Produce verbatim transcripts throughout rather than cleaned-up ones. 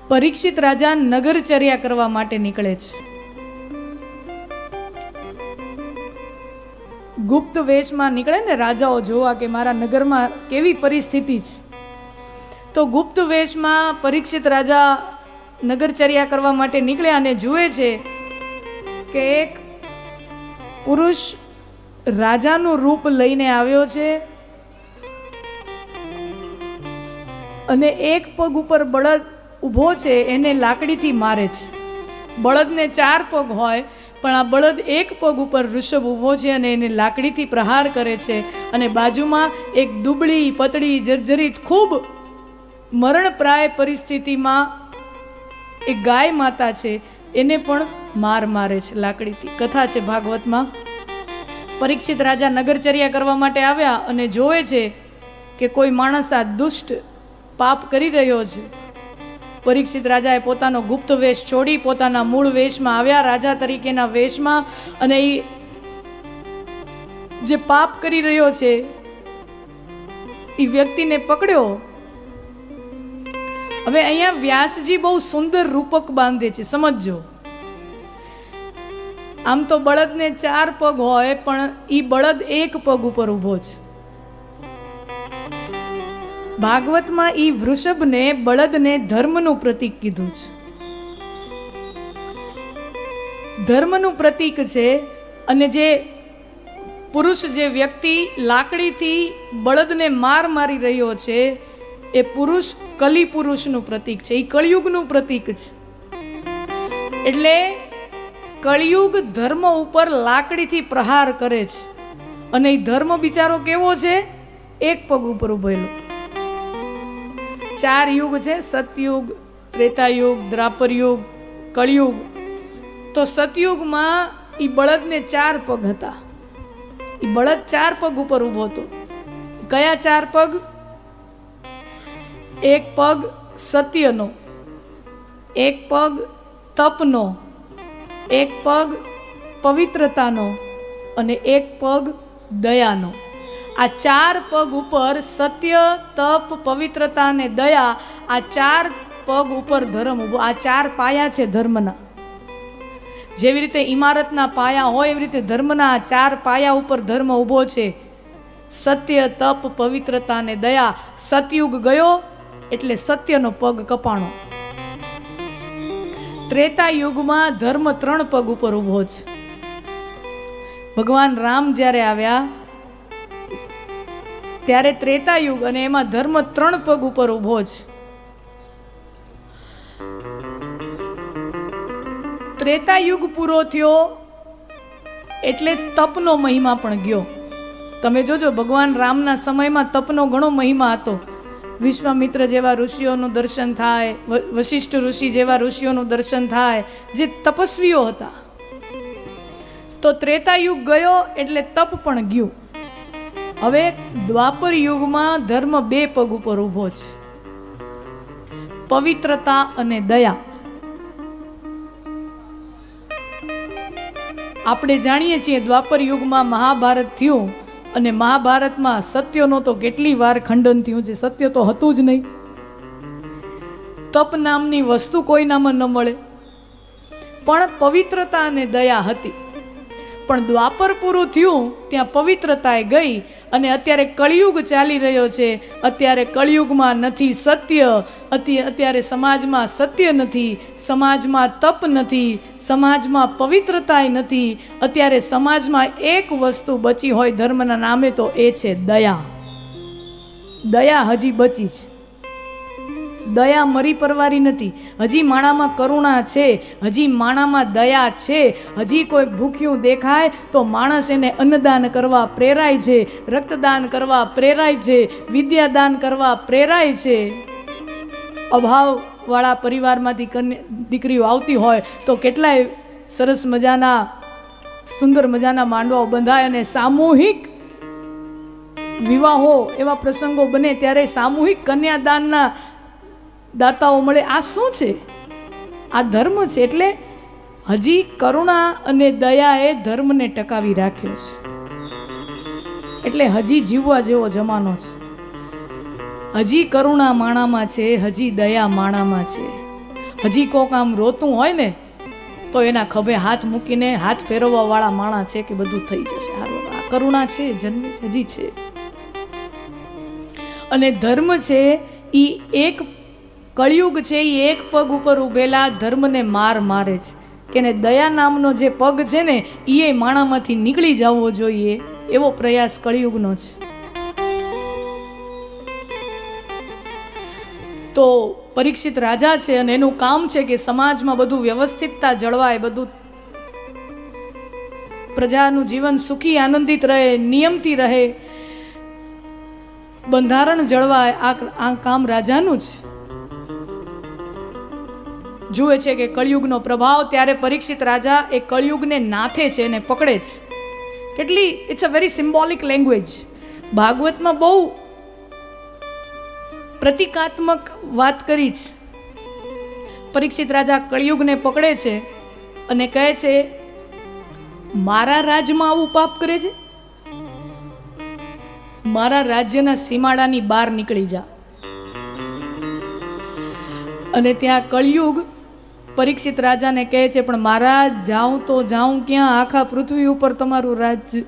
પરીક્ષિત રાજા નગરચર્યા કરવા માટે નીકળે છે. ગુપ્ત વેશમાં નીકળે ને રાજાઓ જોવા કે મારા નગરમાં કેવી પરિસ્થિતિ છે. તો ગુપ્ત વેશમાં પરીક્ષિત રાજા નગરચર્યા કરવા માટે નીકળ્યા અને જુએ છે કે એક પુરુષ રાજાનું રૂપ લઈને આવ્યો છે અને એક પગ ઉપર બળદ ઊભો છે, એને લાકડીથી મારે છે. બળદને ચાર પગ હોય પણ આ બળદ એક પગ ઉપર વૃષભ ઊભો છે અને એને લાકડીથી પ્રહાર કરે છે. અને બાજુમાં એક દુબળી પતળી જર્જરિત ખૂબ મરણપ્રાય પરિસ્થિતિમાં એક ગાય માતા છે, એને પણ માર મારે છે લાકડીથી. કથા છે ભાગવતમાં. પરીક્ષિત રાજા નગરચર્યા કરવા માટે આવ્યા અને જોવે છે કે કોઈ માણસ આ દુષ્ટ પાપ કરી રહ્યો છે. પરીક્ષિત રાજાએ પોતાનો ગુપ્ત વેશ છોડી પોતાના મૂળ વેશમાં આવ્યા, રાજા તરીકેના વેશમાં, અને એ જે પાપ કરી રહ્યો છે એ વ્યક્તિને પકડ્યો. હવે અહીંયા વ્યાસજી બહુ સુંદર રૂપક બાંધે છે, સમજજો. આમ તો બળદને ચાર પગ હોય પણ ઈ બળદ એક પગ ઉપર ઊભો છે. ભાગવતમાં ઈ વૃષભને બળદને ધર્મનું પ્રતીક કીધું છે. ધર્મનું પ્રતીક છે. અને જે પુરુષ જે વ્યક્તિ લાકડીથી બળદને માર મારી રહ્યો છે એ પુરુષ કલી પુરુષનું પ્રતીક છે, એ કળિયુગનું પ્રતીક છે. એટલે કળિયુગ ધર્મ ઉપર લાકડીથી પ્રહાર કરે છે અને એ ધર્મ બિચારો કેવો છે? એક પગ ઉપર ઉભેલો. ચાર યુગ છે, સતયુગ, ત્રેતાયુગ, દ્વાપર યુગ, કળિયુગ. તો સતયુગમાં એ બળદને ચાર પગ હતા. એ બળદ ચાર પગ ઉપર ઊભો હતો. કયા ચાર પગ? એક પગ સત્યનો, એક પગ તપનો, એક પગ પવિત્રતાનો અને એક પગ દયાનો. આ ચાર પગ ઉપર સત્ય, તપ, પવિત્રતા અને દયા, આ ચાર પગ ઉપર ધર્મ ઊભો. આ ચાર પાયા છે ધર્મના. જેવી રીતે ઇમારતના પાયા હોય એવી રીતે ધર્મના આ ચાર પાયા ઉપર ધર્મ ઊભો છે. સત્ય, તપ, પવિત્રતા અને દયા. સતયુગ ગયો એટલે સત્યનો પગ કપાણો. ત્રેતા યુગમાં ધર્મ ત્રણ પગ ઉપર ઊભો છે. ભગવાન રામ જ્યારે આવ્યા ત્યારે ત્રેતા યુગ અને એમાં ધર્મ ત્રણ પગ ઉપર ઊભો છે. ત્રેતા યુગ પૂરો થયો એટલે તપનો મહિમા પણ ગયો. તમે જોજો ભગવાન રામના સમયમાં તપનો ઘણો મહિમા હતો. વિશ્વામિત્ર જેવા ઋષિઓનું દર્શન થાય, વશિષ્ઠ ઋષિ જેવા ઋષિઓનું દર્શન થાય, જે તપસ્વીઓ હતા. તો ત્રેતા યુગ ગયો એટલે તપ પણ ગયું. હવે દ્વાપર યુગમાં ધર્મ બે પગ ઉપર ઊભો છે, પવિત્રતા અને દયા. આપણે જાણીએ છીએ દ્વાપર યુગમાં મહાભારત થયું અને મહાભારતમાં સત્યનો તો કેટલી વાર ખંડન થયું છે. સત્ય તો હતું જ નહીં. તપ નામની વસ્તુ કોઈનામાં ન મળે, પણ પવિત્રતા અને દયા હતી. પણ દ્વાપર પૂરું થયું ત્યાં પવિત્રતાએ ગઈ અને અત્યારે કળિયુગ ચાલી રહ્યો છે. અત્યારે કળિયુગમાં નથી સત્ય, અત્યારે સમાજમાં સત્ય નથી, સમાજમાં તપ નથી, સમાજમાં પવિત્રતાય નથી. અત્યારે સમાજમાં એક વસ્તુ બચી હોય ધર્મના નામે તો એ છે દયા. દયા હજી બચી છે. દયા મરી પરવારી નથી. હજી માણામાં કરુણા છે, હજી માણામાં દયા છે. હજી કોઈ ભૂખ્યું દેખાય તો માણસ એને અન્નદાન કરવા પ્રેરાય છે, રક્તદાન કરવા પ્રેરાય છે, વિદ્યાદાન કરવા પ્રેરાય છે. અભાવવાળા પરિવારમાંથી કન્યા દીકરીઓ આવતી હોય તો કેટલાય સરસ મજાના સુંદર મજાના માંડવાઓ બંધાય અને સામૂહિક વિવાહો એવા પ્રસંગો બને ત્યારે સામૂહિક કન્યાદાનના દાતાઓ મળે. આ શું છે? આ ધર્મ છે. એટલે હજી કરુણા અને દયાએ ધર્મને ટકાવી રાખ્યો છે. એટલે હજી જીવવા જેવો જમાનો છે. હજી કરુણા માણામાં છે, હજી દયા માણામાં છે. હજી કોક આમ રોતું હોય ને તો એના ખભે હાથ મૂકીને હાથ ફેરવવા વાળા માણસ છે કે બધું થઈ જશે. આ કરુણા છે, જન્મે હજી છે. અને ધર્મ છે એ એક કળિયુગ છે, એ એક પગ ઉપર ઉભેલા ધર્મને માર મારે છે કે ને દયા નામનો જે પગ છે ને એ માણામાંથી નીકળી જવો જોઈએ એવો પ્રયાસ કળિયુગનો છે. તો પરીક્ષિત રાજા છે અને એનું કામ છે કે સમાજમાં બધું વ્યવસ્થિતતા જળવાય, બધું પ્રજાનું જીવન સુખી આનંદિત રહે, નિયમથી રહે, બંધારણ જળવાય. આ આ કામ રાજાનું જ જુએ છે કે કળિયુગનો પ્રભાવ. ત્યારે પરીક્ષિત રાજા એ કળિયુગને નાથે છે અને પકડે છે. કેટલી it's a very symbolic language. ભાગવતમાં બહુ પ્રતિકાત્મક વાત કરી છે. પરીક્ષિત રાજા કળિયુગને પકડે છે અને કહે છે મારા રાજ્યમાં આવું પાપ કરે છે, મારા રાજ્યના સીમાડાની બહાર નીકળી જા. અને ત્યાં કળિયુગ પરીક્ષિત રાજાને કહે છે પણ મહારાજ જાઉં તો જાઉં ક્યાં, આખા પૃથ્વી ઉપર તમારું રાજ્ય.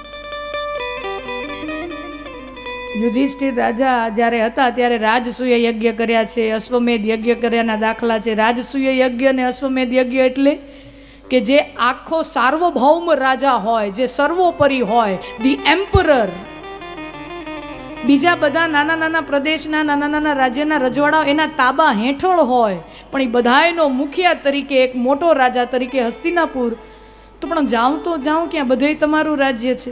યુધિષ્ઠિર રાજા જ્યારે હતા ત્યારે રાજસૂય યજ્ઞ કર્યા છે, અશ્વમેધ યજ્ઞ કર્યાના દાખલા છે. રાજસૂય યજ્ઞ અને અશ્વમેધ યજ્ઞ એટલે કે જે આખો સાર્વભૌમ રાજા હોય, જે સર્વોપરી હોય, ધી એમ્પરર, બીજા બધા નાના નાના પ્રદેશના નાના નાના રાજ્યના રજવાડાઓ એના તાબા હેઠળ હોય, પણ એ બધાયનો મુખિયા તરીકે એક મોટો રાજા તરીકે હસ્તિનાપુર. તો પણ જાઉં તો જાઉં ક્યાં, બધે તમારું રાજ્ય છે.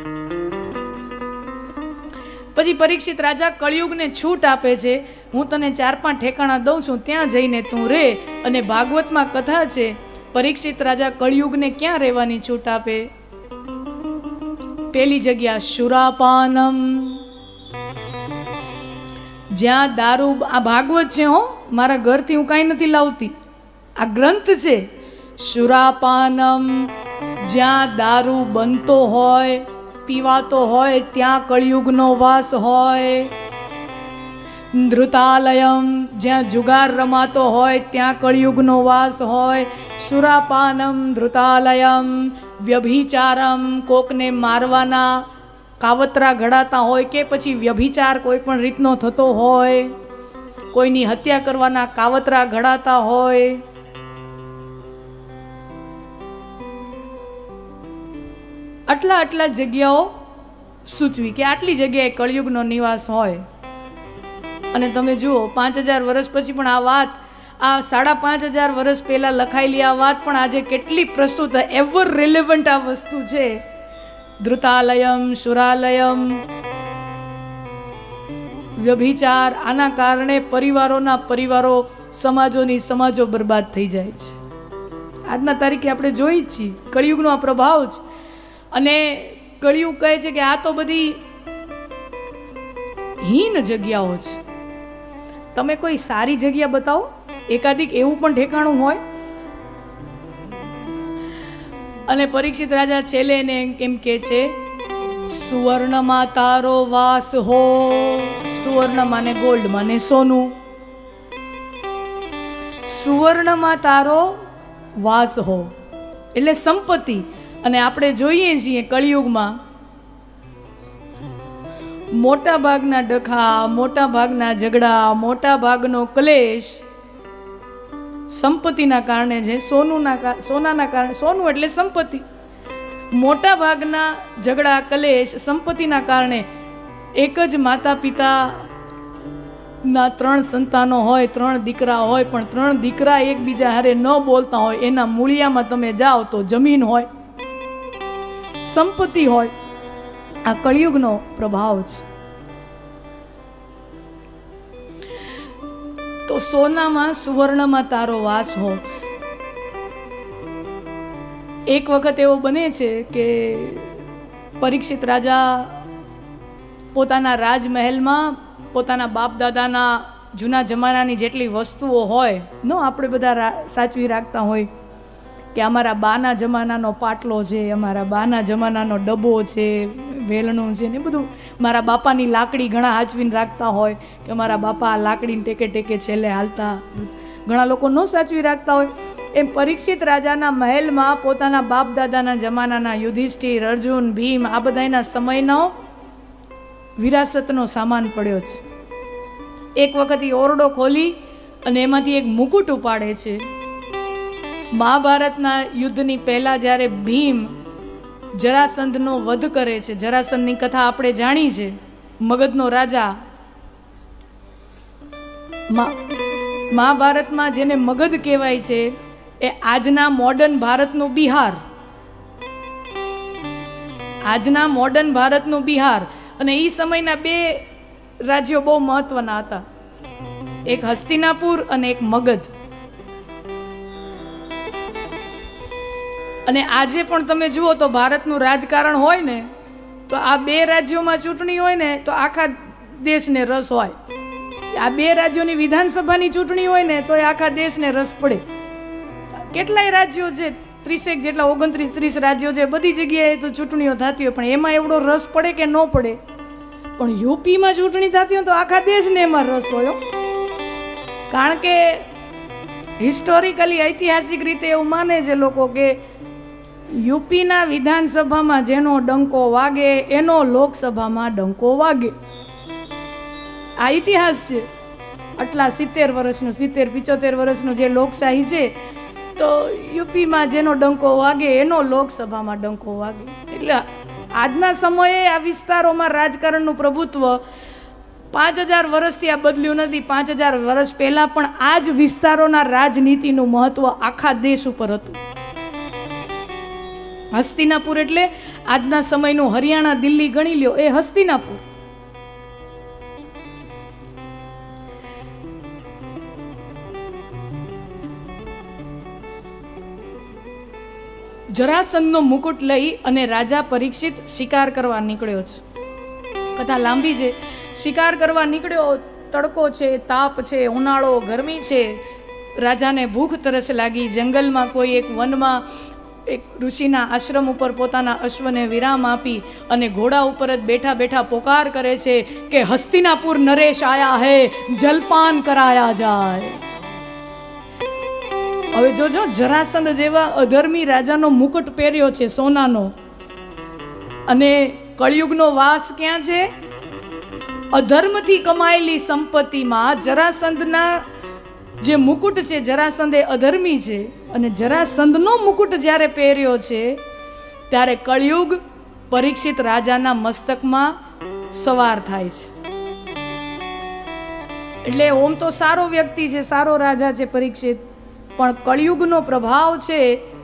પછી પરીક્ષિત રાજા કળિયુગને છૂટ આપે છે, હું તને ચાર પાંચ ઠેકાણા દઉં છું, ત્યાં જઈને તું રે. અને ભાગવતમાં કથા છે પરીક્ષિત રાજા કળિયુગને ક્યાં રહેવાની છૂટ આપે. પેલી જગ્યા શુરાપાનમ, જ્યાં દારૂ. આ ભાગવત છે હો, મારા ઘરથી હું કાંઈ નથી લાવતી, આ ગ્રંથ છે. શુરાપાનમ, જ્યાં દારૂ બનતો હોય, પીવાતો હોય, ત્યાં કળિયુગનો વાસ હોય. ધૃતાલયમ, જ્યાં જુગાર રમાતો હોય ત્યાં કળિયુગનો વાસ હોય. સુરાપાનમ ધૃતાલયમ. વ્યભિચારમ, કોકને મારવાના કાવતરા ઘડાતા હોય કે પછી વ્યભિચાર કોઈ પણ રીતનો થતો હોય, કોઈની હત્યા કરવાના કાવતરા ઘડાતા હોય. આટલા આટલા જગ્યાઓ સૂચવી કે આટલી જગ્યાએ કળિયુગનો નિવાસ હોય. અને તમે જુઓ પાંચ હજાર વર્ષ પછી પણ આ વાત, આ સાડા પાંચ હજાર વર્ષ પહેલાં લખાયેલી આ વાત પણ આજે કેટલી પ્રસ્તુત, એવર રિલેવન્ટ આ વસ્તુ છે. ધૃતાલયમ, શુરાલયમ, વ્યભિચાર, આના કારણે પરિવારોના પરિવારો, સમાજોની સમાજો બરબાદ થઈ જાય છે. આજના તારીખે આપણે જોઈ જ છીએ કળિયુગનો આ પ્રભાવ છે. અને કળિયુગ કહે છે કે આ તો બધી હીન જગ્યાઓ છે, તમે કોઈ સારી જગ્યા બતાવો, એકાધિક એવું પણ ઠેકાણું હોય. અને પરીક્ષિત રાજા છેલ્લે એને કેમ કે છે સુવર્ણમાં તારો વાસ હો. સુવર્ણ માને ગોલ્ડ, માને સોનું. સુવર્ણમાં તારો વાસ હો એટલે સંપત્તિ. અને આપણે જોઈએ છીએ કળિયુગમાં મોટા ભાગના ડખા, મોટા ભાગના ઝઘડા, મોટા ભાગનો ક્લેશ સંપત્તિના કારણે છે. સોનુના સોનાના કારણે, સોનું એટલે સંપત્તિ. મોટા ભાગના ઝઘડા, ક્લેશ સંપત્તિના કારણે. એક જ માતા પિતા ના ત્રણ સંતાનો હોય, ત્રણ દીકરા હોય, પણ ત્રણ દીકરા એકબીજા હારે ન બોલતા હોય, એના મૂળિયામાં તમે જાઓ તો જમીન હોય, સંપત્તિ હોય. આ કળિયુગનો પ્રભાવ છે. તો સોનામાં, સુવર્ણમાં તારો વાસ હો. એક વખત એવો બને છે કે પરીક્ષિત રાજા પોતાના રાજમહેલમાં પોતાના બાપ દાદાના જૂના જમાનાની જેટલી વસ્તુઓ હોય, નો આપણે બધા સાચવી રાખતા હોય કે અમારા બાના જમાનાનો પાટલો છે, અમારા બાના જમાનાનો ડબ્બો છે, વેલણું છે ને બધું. મારા બાપાની લાકડી ઘણા હાચવીને રાખતા હોય કે મારા બાપા આ લાકડીને ટેકે ટેકે છેલ્લે હાલતા. ઘણા લોકો ન સાચવી રાખતા હોય. એમ પરીક્ષિત રાજાના મહેલમાં પોતાના બાપ દાદાના જમાનાના યુધિષ્ઠિર, અર્જુન, ભીમ આ બધાના સમયનો વિરાસતનો સામાન પડ્યો છે. એક વખત એ ઓરડો ખોલી અને એમાંથી એક મુકુટ ઉપાડે છે. મહાભારતના યુદ્ધની પહેલા જ્યારે ભીમ જરાસંધનો વધ કરે છે, જરાસંધની કથા આપણે જાણી છે, મગધનો રાજા. મહાભારતમાં જેને મગધ કહેવાય છે એ આજના મોડર્ન ભારતનું બિહાર, આજના મોડર્ન ભારતનું બિહાર. અને એ સમયના બે રાજ્યો બહુ મહત્વના હતા, એક હસ્તિનાપુર અને એક મગધ. અને આજે પણ તમે જુઓ તો ભારતનું રાજકારણ હોય ને તો આ બે રાજ્યોમાં ચૂંટણી હોય ને તો આખા દેશને રસ હોય. આ બે રાજ્યોની વિધાનસભાની ચૂંટણી હોય ને તો આખા દેશને રસ પડે. કેટલાય રાજ્યો છે, ત્રીસેક જેટલા, ઓગણત્રીસ ત્રીસ રાજ્યો છે, બધી જગ્યાએ તો ચૂંટણીઓ થતી હોય, પણ એમાં એવડો રસ પડે કે ન પડે. પણ યુપીમાં ચૂંટણી થતી હોય તો આખા દેશને એમાં રસ હોય. કારણ કે હિસ્ટોરિકલી, ઐતિહાસિક રીતે એવું માને છે લોકો કે યુપીના વિધાનસભામાં જેનો ડંકો વાગે એનો લોકસભામાં ડંકો વાગે. આ ઇતિહાસ છે. આટલા સિત્તેર વર્ષનું સિત્તેર પિચોતેર વર્ષનું જે લોકશાહી છે તો યુપીમાં જેનો ડંકો વાગે એનો લોકસભામાં ડંકો વાગે. એટલે આજના સમયે આ વિસ્તારોમાં રાજકારણનું પ્રભુત્વ પાંચ હજાર વર્ષથી આ બદલ્યું નથી. પાંચ હજાર વર્ષ પહેલાં પણ આ જ વિસ્તારોના રાજનીતિનું મહત્વ આખા દેશ ઉપર હતું. હસ્તિનાપુર એટલે આજના સમયનું હરિયાણા, દિલ્હી ગણી લ્યો, એ હસ્તિનાપુર. જરાસંધનો મુકુટ લઈ અને રાજા પરીક્ષિત શિકાર કરવા નીકળ્યો છે. કથા લાંબી છે. શિકાર કરવા નીકળ્યો, તડકો છે, તાપ છે, ઉનાળો, ગરમી છે, રાજાને ભૂખ તરસ લાગી. જંગલમાં કોઈ એક વનમાં એક ઋષિના આશ્રમ ઉપર પોતાના અશ્વને વિરામ આપી અને ઘોડા ઉપર જ બેઠા બેઠા પોકાર કરે છે કે હસ્તિનાપુર નરેશ આયા હે, જલપાન કરાયા જાય. હવે જોજો, જરાસંધ જેવા અધર્મી રાજાનો મુકુટ પહેર્યો છે સોનાનો, અને કળિયુગનો વાસ ક્યાં છે? અધર્મથી કમાયેલી સંપત્તિમાં જરાસંધના જે મુકુટ છે, જરાસંધ એ અધર્મી છે, અને જરાસંધનો મુકુટ જ્યારે પહેર્યો છે ત્યારે કળિયુગ પરીક્ષિત રાજાના મસ્તકમાં સવાર થાય છે. એટલે ઓમ તો સારો વ્યક્તિ છે, સારો રાજા છે પરીક્ષિત, પણ કળિયુગનો પ્રભાવ છે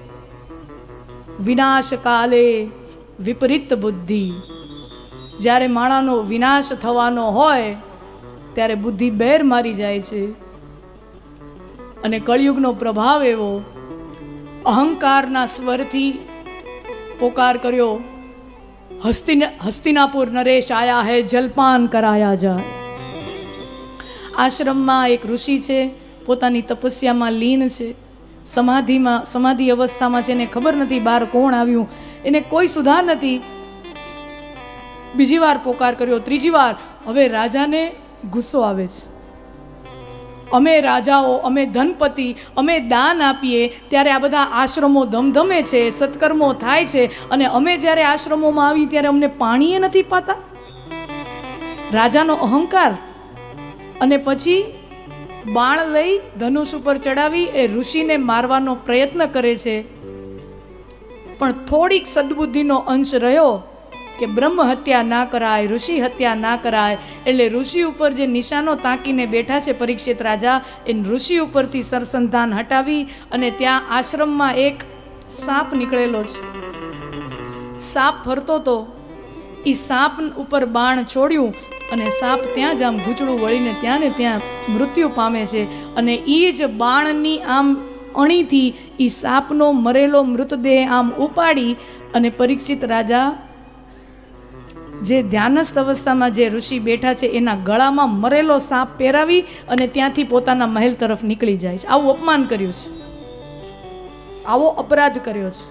વિનાશ કાલે વિપરીત બુદ્ધિ. જ્યારે માણાનો વિનાશ થવાનો હોય ત્યારે બુદ્ધિ બેર મારી જાય છે. અને કળિયુગનો પ્રભાવ એવો, અહંકારના સ્વરથી પોકાર કર્યો, હસ્તિન હસ્તિનાપુર નરેશ આયા હે, જલપાન કરાયા જાય. આશ્રમમાં એક ઋષિ છે, પોતાની તપસ્યામાં લીન છે, સમાધિમાં સમાધિ અવસ્થામાં છે. એને ખબર નથી બહાર કોણ આવ્યું, એને કોઈ સુધાર નથી. બીજી વાર પોકાર કર્યો, ત્રીજી વાર. હવે રાજાને ગુસ્સો આવે છે. અમે રાજાઓ, અમે ધનપતિ, અમે દાન આપીએ ત્યારે આ બધા આશ્રમો ધમધમે છે, સત્કર્મો થાય છે, અને અમે જ્યારે આશ્રમોમાં આવી ત્યારે અમને પાણીએ નથી પાતા. રાજાનો અહંકાર. અને પછી બાણ લઈ ધનુષ ઉપર ચડાવી એ ઋષિને મારવાનો પ્રયત્ન કરે છે. પણ થોડીક સદબુદ્ધિનો અંશ રહ્યો કે બ્રહ્મ હત્યા ના કરાય, ઋષિ હત્યા ના કરાય. એટલે ઋષિ ઉપર જે નિશાનો તાકીને બેઠા છે પરીક્ષિત રાજા, એ ઋષિ ઉપરથી સરસંધાન હટાવી અને ત્યાં આશ્રમમાં એક સાપ નીકળેલો છે. સાપ ફરતો તો એ સાપ ઉપર બાણ છોડ્યું અને સાપ ત્યાં જ આમ ગૂંચળું વળીને ત્યાં ને ત્યાં મૃત્યુ પામે છે. અને એ જ બાણની આમ અણીથી એ સાપનો મરેલો મૃતદેહ આમ ઉપાડી અને પરીક્ષિત રાજા જે ધ્યાનસ્થ અવસ્થામાં જે ઋષિ બેઠા છે એના ગળામાં મરેલો સાપ પહેરાવી અને ત્યાંથી પોતાના મહેલ તરફ નીકળી જાય છે. આવું અપમાન કર્યું છે, આવો અપરાધ કર્યો છે.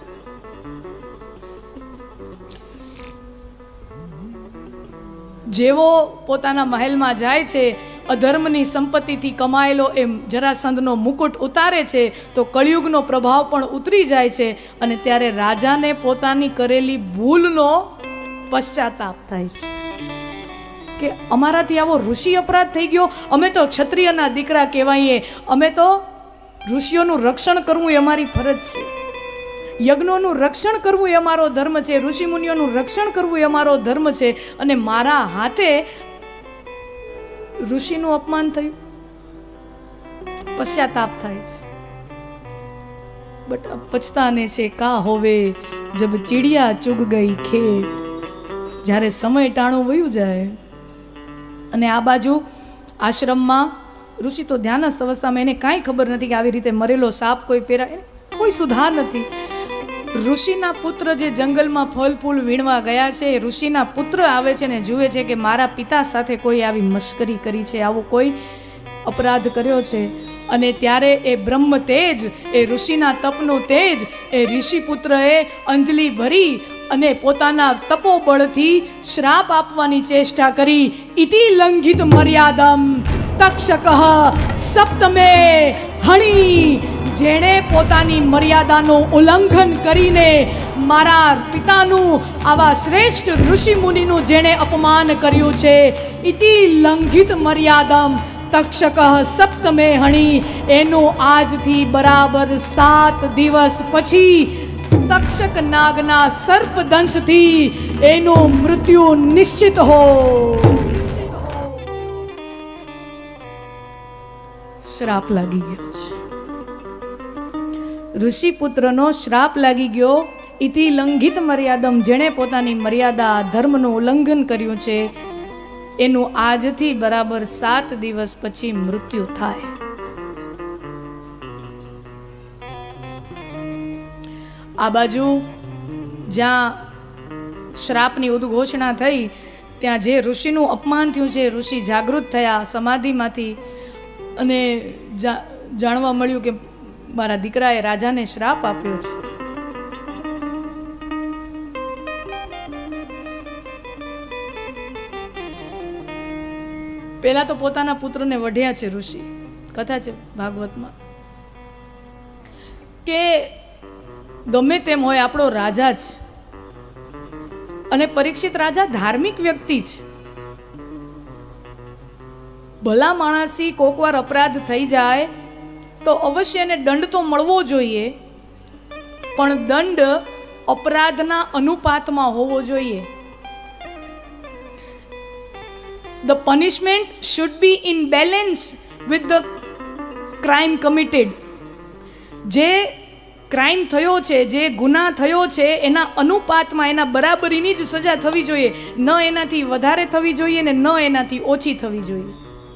જેવો પોતાના મહેલમાં જાય છે, અધર્મની સંપત્તિથી કમાયેલો એ જરાસંધનો મુકુટ ઉતારે છે તો કળિયુગનો પ્રભાવ પણ ઉતરી જાય છે અને ત્યારે રાજાને પોતાની કરેલી ભૂલનો પશ્ચાતાપ થાય છે કે અમારાથી આવો ઋષિ અપરાધ થઈ ગયો, અમે તો ક્ષત્રિયના દીકરા કહેવાઈએ, અમે તો ઋષિઓનું રક્ષણ કરવું એ અમારી ફરજ છે, યજ્ઞોનું રક્ષણ કરવું એ અમારો ધર્મ છે, ઋષિ મુનિઓનું રક્ષણ કરવું એ અમારો ધર્મ છે, અને મારા હાથે ઋષિનું અપમાન થયું, પશ્ચાતાપ થાય છે. બટ પછતાને છે કા હોવે જબ ચીડિયા ચુગ ગઈ ખેત, જ્યારે સમય ટાણું વયું જાય. અને આ બાજુ આશ્રમમાં ઋષિ તો ધ્યાનસ્થ અવસ્થામાં, એને કાંઈ ખબર નથી કે આવી રીતે મરેલો સાપ કોઈ પહેરાય, કોઈ સુધાર નથી. ઋષિના પુત્ર જે જંગલમાં ફળ ફૂલ વીણવા ગયા છે, ઋષિના પુત્ર આવે છે ને જુએ છે કે મારા પિતા સાથે કોઈ આવી મશ્કરી કરી છે, આવો કોઈ અપરાધ કર્યો છે. અને ત્યારે એ બ્રહ્મ તેજ, એ ઋષિના તપનું તેજ, એ ઋષિ પુત્રએ અંજલિ ભરી અને પોતાના તપોબળથી શ્રાપ આપવાની ચેષ્ટા કરી. ઇતિ લંઘિત મર્યાદમ તક્ષક સપ્તમે હણી, જેણે પોતાની મર્યાદાનું ઉલ્લંઘન કરીને મારા પિતાનું, આવા શ્રેષ્ઠ ઋષિ મુનિનું જેણે અપમાન કર્યું છે, ઇતિ લંઘિત મર્યાદમ તક્ષક સપ્તમે હણી, એનું આજથી બરાબર સાત દિવસ પછી તક્ષક નાગના સર્પદંશથી એનું મૃત્યુ નિશ્ચિત હો. શ્રાપ લાગી ગયો છે, ઋષિ પુત્રનો શ્રાપ લાગી ગયો. ઇતિ લંઘિત મર્યાદમ, જેણે પોતાની મર્યાદા ધર્મનું ઉલ્લંઘન કર્યું છે, એનું આજથી બરાબર સાત દિવસ પછી મૃત્યુ થાય. આ બાજુ જ્યાં શ્રાપની ઉદ્ઘોષણા થઈ ત્યાં જે ઋષિનું અપમાન થયું છે, ઋષિ જાગૃત થયા સમાધિમાંથી અને જાણવા મળ્યું કે મારા દીકરાએ રાજાને શ્રાપ આપ્યો છે. પહેલા તો પોતાના પુત્રને વઢ્યા છે ઋષિ, કથા છે ભાગવતમાં, કે ગમે તેમ હોય આપણો રાજા જ, અને પરીક્ષિત રાજા ધાર્મિક વ્યક્તિ છે. ભલા માણસથી કોક વાર અપરાધ થઈ જાય તો અવશ્ય એને દંડ તો મળવો જોઈએ, પણ દંડ અપરાધના અનુપાતમાં હોવો જોઈએ. The punishment should be in balance with the crime committed. જે ક્રાઇમ થયો છે, જે ગુના થયો છે, એના અનુપાતમાં, એના બરાબરીની જ સજા થવી જોઈએ, ન એનાથી વધારે થવી જોઈએ ને ન એનાથી ઓછી થવી જોઈએ.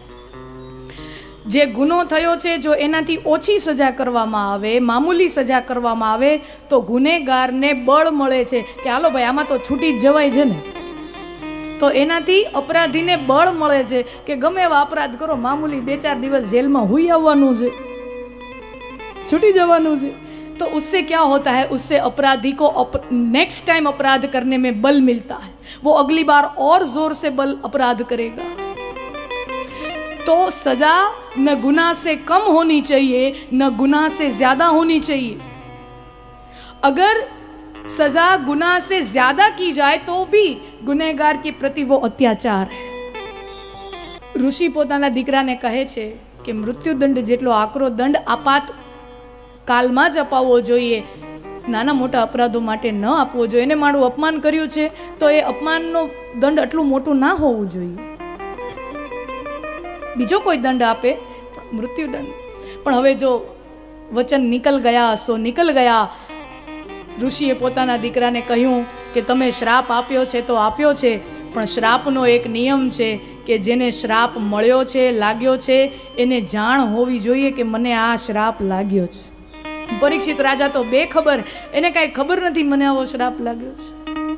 જે ગુનો થયો છે જો એનાથી ઓછી સજા કરવામાં આવે, મામૂલી સજા કરવામાં આવે, તો ગુનેગારને બળ મળે છે કે હાલો ભાઈ આમાં તો છૂટી જ જવાય છે ને. તો એનાથી અપરાધીને બળ મળે છે કે ગમે એવા અપરાધ કરો, મામૂલી બે ચાર દિવસ જેલમાં હુઈ આવવાનું છે, છૂટી જવાનું છે. तो उससे क्या होता है, उससे अपराधी को अप, नेक्स्ट टाइम अपराध करने में बल मिलता है, वो अगली बार और जोर से बल अपराध करेगा. तो सजा न गुनाह से कम होनी चाहिए न गुनाह से ज्यादा होनी चाहिए. अगर सजा गुनाह से ज्यादा की जाए तो भी गुनहगार के प्रति वो अत्याचार है. ऋषि પોતાના દીકરાને કહે છે કે મૃત્યુદંડ જેટલો આકરો દંડ આપાત કાલમાં જ અપાવવો જોઈએ, નાના મોટા અપરાધો માટે ન આપવો જોઈએ. એને મારું અપમાન કર્યું છે તો એ અપમાનનો દંડ આટલું મોટું ના હોવું જોઈએ. બીજો કોઈ દંડ આપે, મૃત્યુદંડ. પણ હવે જો વચન નિકલ ગયા સો નિકલ ગયા. ઋષિએ પોતાના દીકરાને કહ્યું કે તમે શ્રાપ આપ્યો છે તો આપ્યો છે, પણ શ્રાપનો એક નિયમ છે કે જેને શ્રાપ મળ્યો છે, લાગ્યો છે, એને જાણ હોવી જોઈએ કે મને આ શ્રાપ લાગ્યો છે. પરીક્ષિત રાજા તો બેખબર, એને કાંઈ ખબર નથી મને આવો શ્રાપ લાગ્યો છે.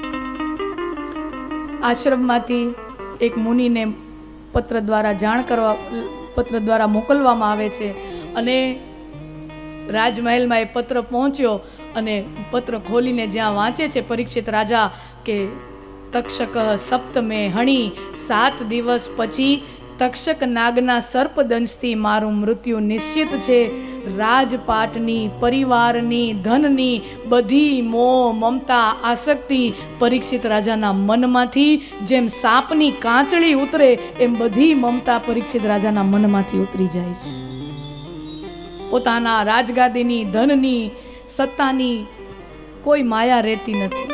આશ્રમમાંથી એક મુનિને પત્ર દ્વારા જાણ કરવા, પત્ર દ્વારા મોકલવામાં આવે છે અને રાજમહેલમાં એ પત્ર પહોંચ્યો અને પત્ર ખોલીને જ્યાં વાંચે છે પરીક્ષિત રાજા કે તક્ષક સપ્તમે હણી, સાત દિવસ પછી તક્ષક નાગના સર્પદંશથી મારું મૃત્યુ નિશ્ચિત છે. રાજપાટની, પરિવારની, ધનની બધી મોહ, મમતા, આસક્તિ પરીક્ષિત રાજાના મનમાંથી જેમ સાપની કાંચળી ઉતરે એમ બધી મમતા પરીક્ષિત રાજાના મનમાંથી ઉતરી જાય છે. પોતાના રાજગાદીની, ધનની, સત્તાની કોઈ માયા રહેતી નથી.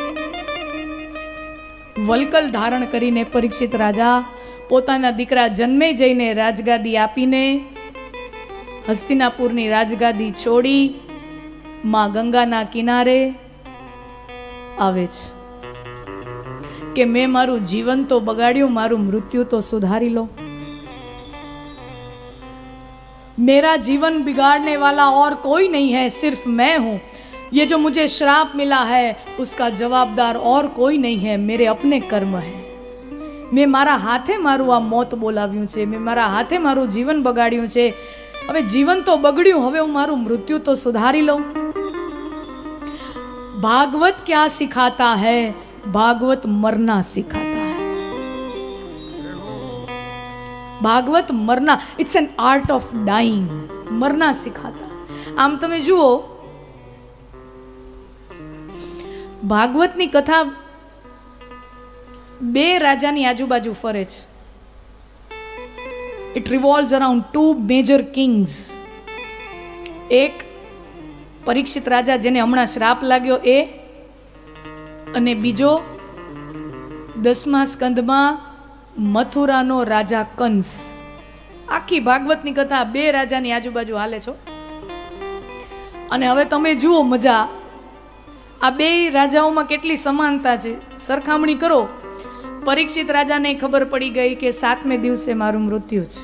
વલ્કલ ધારણ કરીને પરીક્ષિત રાજા પોતાના દીકરા જન્મે જઈને રાજગાદી આપીને હસ્તિનાપુરની રાજગાદી છોડી માં ગંગાના કિનારે આવે છે કે મેં મારું જીવન તો બગાડ્યું, મારું મૃત્યુ તો સુધારી લો. मेरा जीवन बिगाड़ने वाला और कोई नहीं है, सिर्फ मैं हूँ. ये जो मुझे श्राप मिला है उसका जवाबदार और कोई नहीं है, मेरे अपने कर्म है. મેં મારા હાથે મારું આ મોત બોલાવ્યું છે, મેં મારા હાથે મારું જીવન બગાડ્યું છે. હવે જીવન તો બગડ્યું, હવે હું મારું મૃત્યુ તો સુધારી લઉં. ભાગવત ક્યાં સિખાતા હૈ? ભાગવત મરના સિખાતા હૈ. ભાગવત મરના, it's an art of dying. મરના સિખાતા. આમ તમે જુઓ, ભાગવતની કથા બે રાજાની આજુબાજુ ફરે છે. It revolves around two major kings. એક પરીક્ષિત રાજા જેને હમણાં શ્રાપ લાગ્યો એ, અને બીજો દસમા સ્કંદમાં મથુરાનો રાજા કંસ. આખી ભાગવતની કથા બે રાજાની આજુબાજુ હાલે છો. અને હવે તમે જુઓ મજા, આ બે રાજાઓમાં કેટલી સમાનતા છે. સરખામણી કરો. પરીક્ષિત રાજાને ખબર પડી ગઈ કે સાતમે દિવસે મારું મૃત્યુ છે.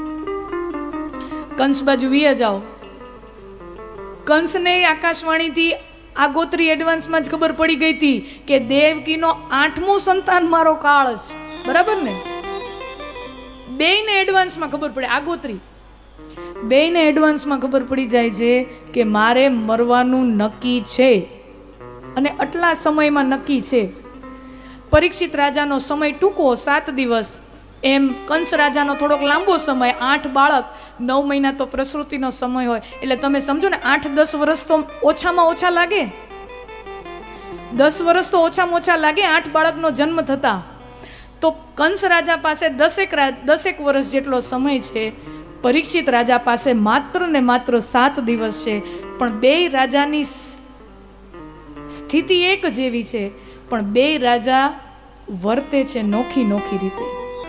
કંસ બાજુ વીએ જાઓ. કંસને આકાશવાણીથી આગોતરી એડવાન્સમાં જ ખબર પડી ગઈ હતી કે દેવકીનો આઠમું સંતાન મારો કાળ છે. બરાબર ને? બેયને એડવાન્સમાં ખબર પડે, આગોતરી બેયને એડવાન્સમાં ખબર પડી જાય છે કે મારે મરવાનું નક્કી છે, અને આટલા સમયમાં નક્કી છે. પરીક્ષિત રાજાનો સમય ટૂંકો, સાત દિવસ. એમ કંસ રાજાનો થોડોક લાંબો સમય, આઠ બાળક, નવ મહિના તો પ્રસૂતિનો સમય હોય. એટલે તમે સમજો ને, આઠ દસ વર્ષ તો ઓછામાં ઓછા લાગે. દસ વર્ષ તો ઓછામાં ઓછા લાગે આઠ બાળકનો જન્મ થતા. તો કંસ રાજા પાસે દસેક દસેક વર્ષ જેટલો સમય છે. પરીક્ષિત રાજા પાસે માત્ર ને માત્ર સાત દિવસ છે. પણ બે રાજાની સ્થિતિ એક જેવી છે, પણ બે રાજા વર્તે છે નોખી નોખી રીતે.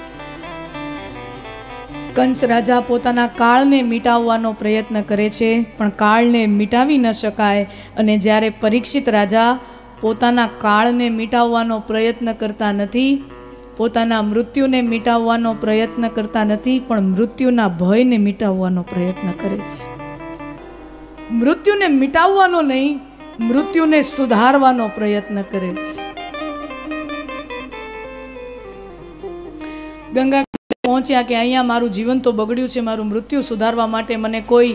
કંસ રાજા પોતાના કાળને મિટાવવાનો પ્રયત્ન કરે છે, પણ કાળને મિટાવી ન શકાય. અને જ્યારે પરીક્ષિત રાજા પોતાના કાળને મિટાવવાનો પ્રયત્ન કરતા નથી, પોતાના મૃત્યુને મિટાવવાનો પ્રયત્ન કરતા નથી, પણ મૃત્યુના ભયને મિટાવવાનો પ્રયત્ન કરે છે. મૃત્યુને મિટાવવાનો નહીં, મૃત્યુને સુધારવાનો પ્રયત્ન કરે છે. ગંગા પહોંચ્યા કે અહીંયા મારું જીવન તો બગડ્યું છે, મારું મૃત્યુ સુધારવા માટે મને કોઈ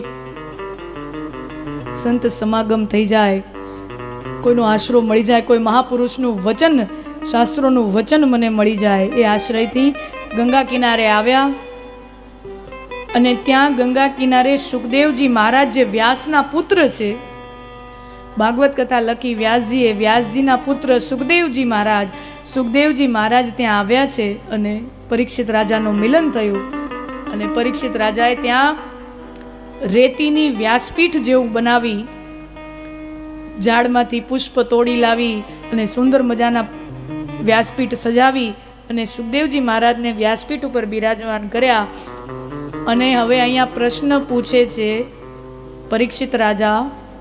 સંત સમાગમ થઈ જાય, કોઈનો આશરો મળી જાય, કોઈ મહાપુરુષનું વચન, શાસ્ત્રોનું વચન મને મળી જાય. એ આશ્રયથી ગંગા કિનારે આવ્યા. અને ત્યાં ગંગા કિનારે સુખદેવજી મહારાજ, જે વ્યાસના પુત્ર છે, ભાગવત કથા લખી વ્યાસજીએ, વ્યાસજીના પુત્ર સુખદેવજી મહારાજ, સુખદેવજી મહારાજ ત્યાં આવ્યા છે. અને પરીક્ષિત રાજાનું મિલન થયું. અને પરીક્ષિત રાજાએ ત્યાં રેતીની વ્યાસપીઠ જેવું બનાવી, ઝાડમાંથી પુષ્પ તોડી લાવી અને સુંદર મજાના વ્યાસપીઠ સજાવી અને સુખદેવજી મહારાજને વ્યાસપીઠ ઉપર બિરાજમાન કર્યા. અને હવે અહીંયા પ્રશ્ન પૂછે છે પરીક્ષિત રાજા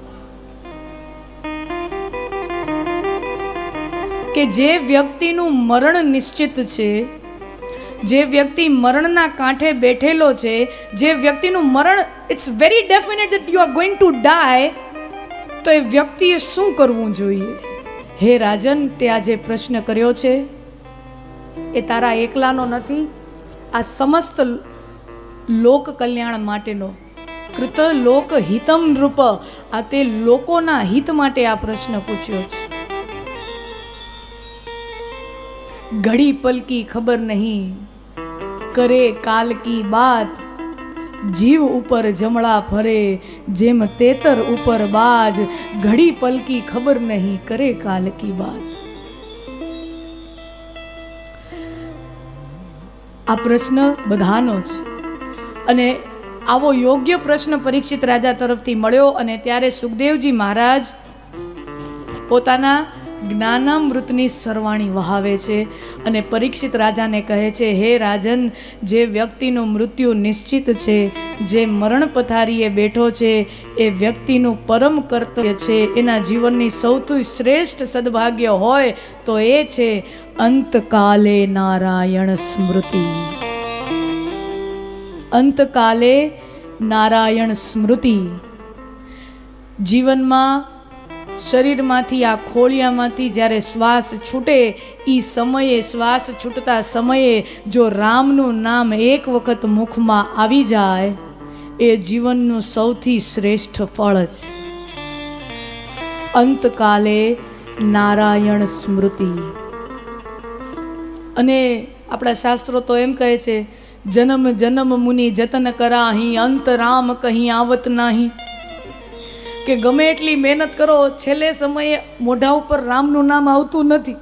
કે જે વ્યક્તિનું મરણ નિશ્ચિત છે, જે વ્યક્તિ મરણના કાંઠે બેઠેલો છે, જે વ્યક્તિનું મરણ, it's very definite that you are going to die, તો એ વ્યક્તિએ શું કરવું જોઈએ? હે રાજન, તે આ જે પ્રશ્ન કર્યો છે એ તારા એકલાનો નથી, આ સમસ્ત લોક કલ્યાણ માટેનો, કૃત લોક હિતમ નૃપ, આ તે લોકોના હિત માટે આ પ્રશ્ન પૂછ્યો છે. ઘડી પલકી ખબર નહીં, કરે કાલ કી બાત, જીવ ઉપર જમણા ફરે જેમ તેતર ઉપર બાજ, ઘડી પલકી ખબર નહીં કરે કાલ કી બાત. આ પ્રશ્ન બધાનો જ, અને આવો યોગ્ય પ્રશ્ન પરીક્ષિત રાજા તરફથી મળ્યો. અને ત્યારે સુખદેવજી મહારાજ પોતાના જ્ઞાનામૃતની સરવાણી વહાવે છે અને પરીક્ષિત રાજાને કહે છે, હે રાજન, જે વ્યક્તિનું મૃત્યુ નિશ્ચિત છે, જે મરણ પથારીએ બેઠો છે, એ વ્યક્તિનું પરમ કર્તવ્ય છે, એના જીવનની સૌથી શ્રેષ્ઠ સદભાગ્ય હોય તો એ છે અંતકાલે નારાયણ સ્મૃતિ. અંતકાલે નારાયણ સ્મૃતિ. જીવનમાં શરીરમાંથી, આ ખોળિયામાંથી જ્યારે શ્વાસ છૂટે, એ સમયે, શ્વાસ છૂટતા સમયે જો રામનું નામ એક વખત મુખમાં આવી જાય, એ જીવનનું સૌથી શ્રેષ્ઠ ફળ છે. અંતકાલે નારાયણ સ્મૃતિ. અને આપણા શાસ્ત્રો તો એમ કહે છે, જન્મ જન્મ મુનિ જતન કરાહી, અંત રામ કહી આવત નહીં. કે ગમે એટલી મહેનત કરો, છેલ્લે સમયે મોઢા ઉપર રામનું નામ આવતું નથી.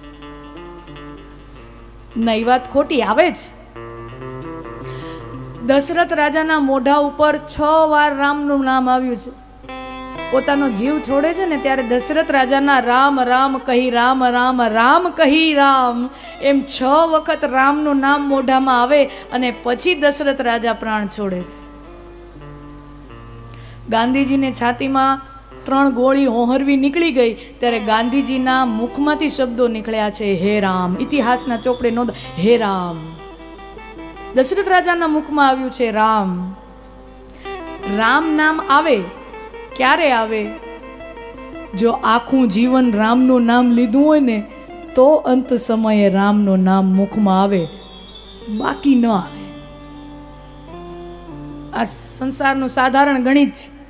ના, એ વાત ખોટી, આવે જ. દશરથ રાજાના મોઢા ઉપર છ વાર રામનું નામ આવ્યું છે. પોતાનો જીવ છોડે છે ને ત્યારે દશરથ રાજાના રામ રામ કહી રામ રામ રામ કહી રામ, એમ છ વખત રામનું નામ મોઢામાં આવે અને પછી દશરથ રાજા પ્રાણ છોડે છે. ગાંધીજીને છાતીમાં ત્રણ ગોળી હોહરવી નીકળી ગઈ ત્યારે ગાંધીજીના મુખમાંથી શબ્દો નીકળ્યા છે, હે રામ. ઇતિહાસના ચોપડે નોંધ, હે રામ. દશરથ રાજાના મુખમાં આવ્યું છે રામ. રામ નામ આવે ક્યારે આવે? જો આખું જીવન રામનું નામ લીધું હોય ને તો અંત સમયે રામનું નામ મુખમાં આવે, બાકી ન આવે. આ સંસારનું સાધારણ ગણિત છે.